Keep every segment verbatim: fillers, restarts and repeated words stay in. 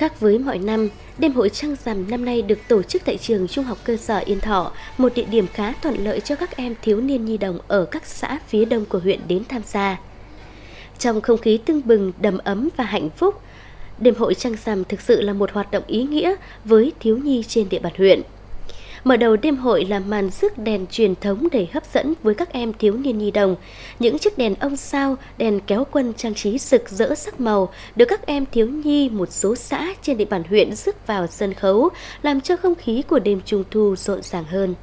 Khác với mọi năm, đêm hội trăng rằm năm nay được tổ chức tại trường Trung học cơ sở Yên Thọ, một địa điểm khá thuận lợi cho các em thiếu niên nhi đồng ở các xã phía đông của huyện đến tham gia. Trong không khí tưng bừng, đầm ấm và hạnh phúc, đêm hội trăng rằm thực sự là một hoạt động ý nghĩa với thiếu nhi trên địa bàn huyện. Mở đầu đêm hội là màn rước đèn truyền thống đầy hấp dẫn với các em thiếu niên nhi đồng. Những chiếc đèn ông sao, đèn kéo quân trang trí rực rỡ sắc màu được các em thiếu nhi một số xã trên địa bàn huyện rước vào sân khấu, làm cho không khí của đêm Trung thu rộn ràng hơn.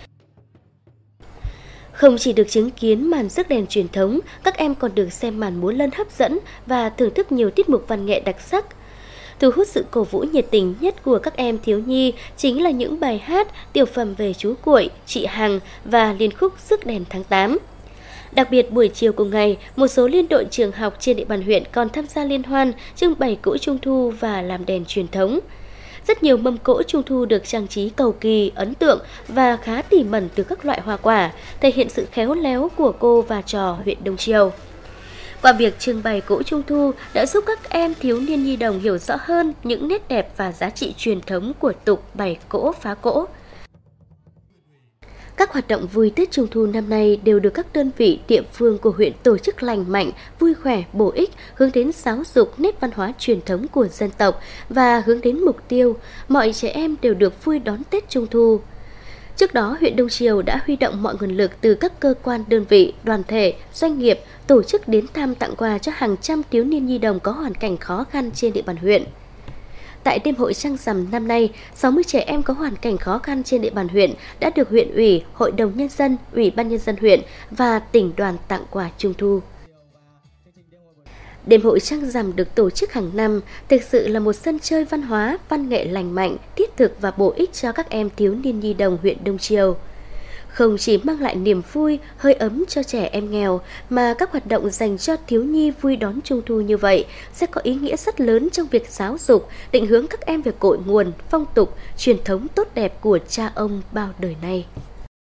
Không chỉ được chứng kiến màn rước đèn truyền thống, các em còn được xem màn múa lân hấp dẫn và thưởng thức nhiều tiết mục văn nghệ đặc sắc. Thu hút sự cổ vũ nhiệt tình nhất của các em thiếu nhi chính là những bài hát, tiểu phẩm về chú Cuội, chị Hằng và liên khúc rước đèn tháng tám. Đặc biệt buổi chiều cùng ngày, một số liên đội trường học trên địa bàn huyện còn tham gia liên hoan, trưng bày cỗ Trung thu và làm đèn truyền thống. Rất nhiều mâm cỗ Trung thu được trang trí cầu kỳ, ấn tượng và khá tỉ mẩn từ các loại hoa quả, thể hiện sự khéo léo của cô và trò huyện Đông Triều. Qua việc trưng bày cỗ Trung thu đã giúp các em thiếu niên nhi đồng hiểu rõ hơn những nét đẹp và giá trị truyền thống của tục bày cỗ phá cỗ. Các hoạt động vui Tết Trung thu năm nay đều được các đơn vị địa phương của huyện tổ chức lành mạnh, vui khỏe, bổ ích, hướng đến giáo dục nét văn hóa truyền thống của dân tộc và hướng đến mục tiêu mọi trẻ em đều được vui đón Tết Trung thu. Trước đó, huyện Đông Triều đã huy động mọi nguồn lực từ các cơ quan, đơn vị, đoàn thể, doanh nghiệp tổ chức đến thăm tặng quà cho hàng trăm thiếu niên nhi đồng có hoàn cảnh khó khăn trên địa bàn huyện. Tại đêm hội trăng rằm năm nay, sáu mươi trẻ em có hoàn cảnh khó khăn trên địa bàn huyện đã được huyện ủy, hội đồng nhân dân, ủy ban nhân dân huyện và tỉnh đoàn tặng quà Trung thu. Đêm hội trăng rằm được tổ chức hàng năm thực sự là một sân chơi văn hóa, văn nghệ lành mạnh, thiết thực và bổ ích cho các em thiếu niên nhi đồng huyện Đông Triều. Không chỉ mang lại niềm vui, hơi ấm cho trẻ em nghèo, mà các hoạt động dành cho thiếu nhi vui đón Trung thu như vậy sẽ có ý nghĩa rất lớn trong việc giáo dục, định hướng các em về cội nguồn, phong tục, truyền thống tốt đẹp của cha ông bao đời nay.